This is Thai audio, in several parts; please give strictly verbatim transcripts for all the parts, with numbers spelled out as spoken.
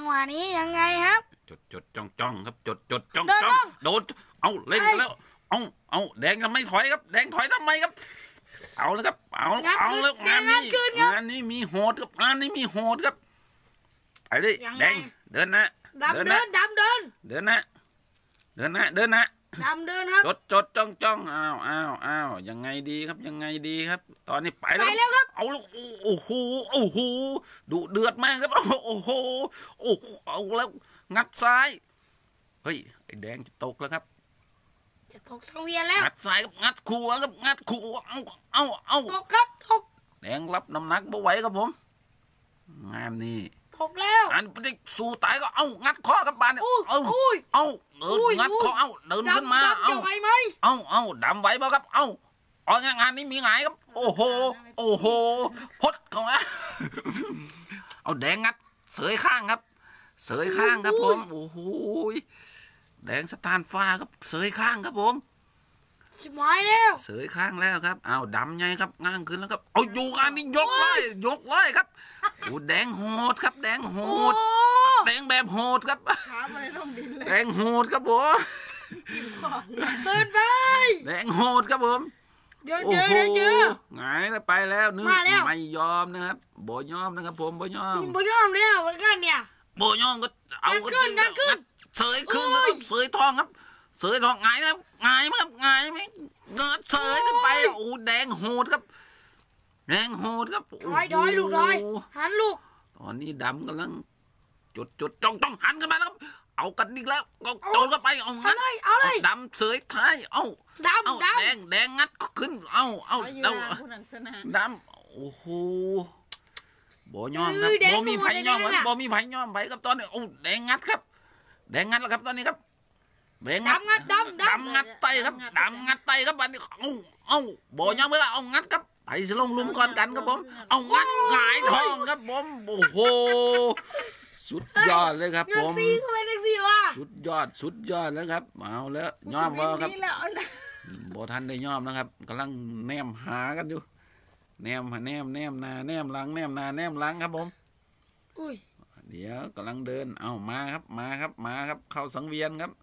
หวะนี้ยังไงครับจดจดจ้องจ้องครับจดจดจ้องจ้องโดนเอาเล่นกันแล้วเอาเอาแดงยังไม่ถอยครับแดงถอยทำไมครับเอาแล้วครับเอาเอาแล้วงานนี้งานนี้มีโหดครับงานนี้มีโหดครับไปเลยแดงเดินนะดำเดินดำเดินเดินนะเดินนะเดินนะดำเดินครับจดจดจ้องจ้องอ้าวอ้าวอ้าวยังไงดีครับยังไงดีครับ ตอนนี้ไปแล้วครับเอาลูกโอ้โหโอ้โหดุเดือดมากครับโอ้โหโอ้เอาแล้วงัดซ้ายเฮ้ยไอ้แดงจะตกแล้วครับจะตกสังเวียนแล้วงัดซ้ายครับงัดขู่ครับงัดขู่เอาเอาเอาตกครับตกแดงรับน้ำหนักไม่ไหวครับผมงานนี้ตกแล้วอันไปสู่ตายก็เอางัดคอกับบานเนี่ยเอาเอาเดินงัดคอเอาเดินขึ้นมาเอาเอาเอาดำไหวบ่ครับเอาเอางานนี้มีไงครับโอ้โหโอ้โหพดเข้ามาเอาแดงงัดเสยข้างครับเสยข้างครับผมโอ้โหแดงสถานฟ้าครับเสยข้างครับผมชิบหายแล้วเสยข้างแล้วครับเอาดำไงครับง้างขึ้นแล้วครับเอาอยู่งานนี้ยกเลยยกเลยครับโอ้แดงโหดครับแดงโหดแดงแบบโหดครับแดงโหดครับผมเกินไปแดงโหดครับผมเดี๋ยวเจอเดี๋ยวเจอไงแล้วไปแล้วนึกไม่ยอมนะครับบ่ยอมนะครับผมบ่ยอมบ่ยอมแล้วเหมือนกันเนี่ยบ่ยอมก็เอาก็ดึงเสยขึ้นครับเสยทองครับเสยทองไงครับไงมั้งครับไงไหมเกิดเสยขึ้นไปโอ้แดงโหดครับแดงโหดครับถอยถอยลูกถอยหันลูกตอนนี้ดำกำลังจุดจุดจ้องจ้องหันกันมาแล้วเอากันอีกแล้วก็โจนกันไปเอางัดเอาเลยดำเสยท้ายเอาดำแดงแดงงัดขึ้นเอาเอาดำดำโอ้โหบ่ยอมครับบ่มีไผ่ย่อมครับบ่มีไผ่ย่อมไปครับตอนนี้โอ้แดงงัดครับแดงงัดแล้วครับตอนนี้ครับแดงงัดดำดำดำงัดไตครับดำงัดไตครับบัดนี้เอาเอาบ่ยอมเมื่อเอางัดครับไปสลงลุมก่อนกันครับผมเอางัดหงายทองครับผมโอ้โหสุดยอดเลยครับผมสุดยอดสุดยอดแล้วครับเอาแล้วย่อมบ่ครับบ่ทันได้ย่อมนะครับกำลังแนมหากันอยู่แนมแนมแนมนาแนมหลังแนมนาแนมหลังครับผมเดี๋ยวกำลังเดินเอามาครับมาครับมาครับเข้าสังเวียนครับ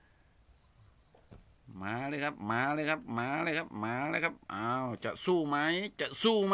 มาเลยครับมาเลยครับมาเลยครับมาเลยครับอ้าวจะสู้ไหมจะสู้ไหม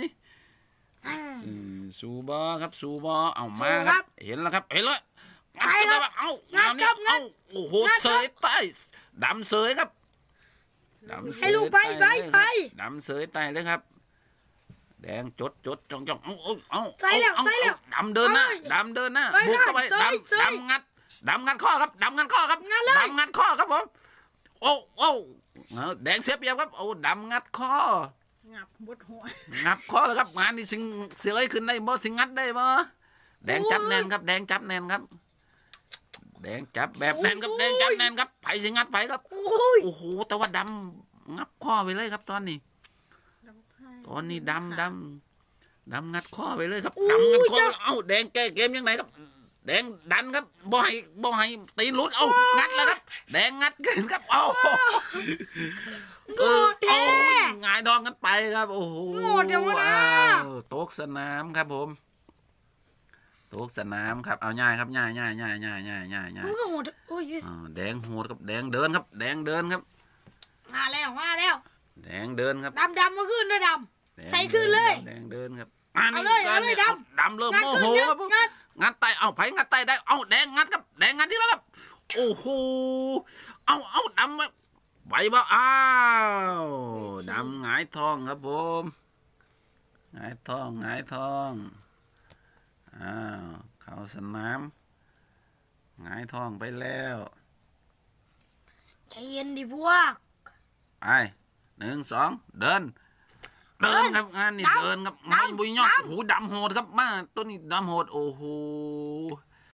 สู้บอครับสู้บอเอามาครับเห็นแล้วครับเห็นแล้วงัดกันเอางานนี้เอาโอ้โหเสยใต้ดำเสยครับดำเสยใต้ดำเสยใต้เลยครับแดงจดจดจ้องจ้องเอาเอาเอาใส่แล้วใส่แล้วดำเดินนะดำเดินนะบุกเข้าไปดำดำงัดดำงัดข้อครับดำงัดข้อครับดำงัดข้อครับผมโอ้โอ้แดงเสียเปรียบครับโอ้ดำงัดข้องับบดหัวงับข้อแล้วครับงานนี้สิงเสือขึ้นได้บ่สิงงัดได้บ่แดงจับแน่นครับแดงจับแน่นครับแดงจับแบบแน่นครับแดงจับแน่นครับไผ่สิงัดไผ่ครับโอ้โหแต่ว่าดำงับข้อไปเลยครับตอนนี้ตอนนี้ดำดำดำงัดข้อไปเลยครับดำงัดข้อเอ้าแดงแก้เกมยังไงครับแดงดันครับบ่ให้บ่ให้ตีหลุดเอางัดแล้วครับแดงงัดขึ้นครับเอาโง่แท้งายดองกันไปครับโอ้โหโง่จังวะนะโต๊ะสนามครับผมโต๊ะสนามครับเอาง่ายครับง่ายง่ายง่ายง่ายง่ายง่ายง่ายแดงโหดครับแดงเดินครับแดงเดินครับมาแล้วมาแล้วแดงเดินครับดำดำมาขึ้นนะดำใส่ขึ้นเลยแดงเดินครับเอาเลยเอาเลยดำดำเริ่มโมโหครับงัดไตเอาไผ่งัดไตได้เอาแดงงัดครับแดงงัดที่แล้วครับโอ้โหเอาเอาดำไหวบ่อ้าวดำหงายทองครับผมหงายทองหงายทองอ้าวเข้าสนามหงายทองไปแล้วใจเย็นดิพวกไปหนึ่งสองเดินเดินครับงานนี่เดินครับไม่บุยยอดหูดำโหดครับมาตัวนี้ดำโหดโอ้โห